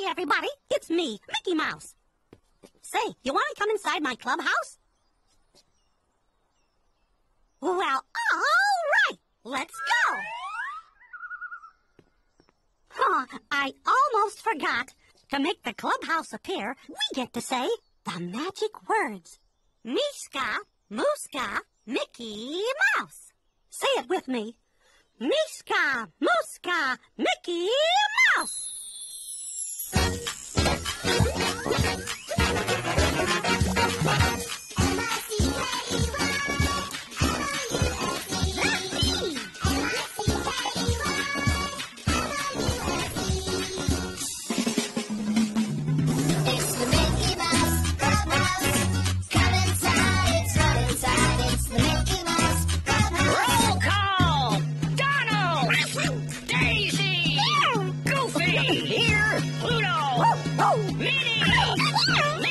everybody. It's me, Mickey Mouse. Say, you want to come inside my clubhouse? Well, all right. Let's go. I almost forgot. To make the clubhouse appear, we get to say the magic words. Miska, Muska, Mickey Mouse. Say it with me. Miska, Muska, Mickey Mouse. Here, Pluto, Minnie,